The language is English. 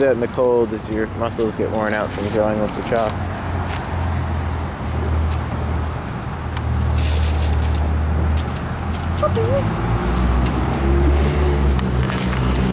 that in the cold as your muscles get worn out from going with the chalk.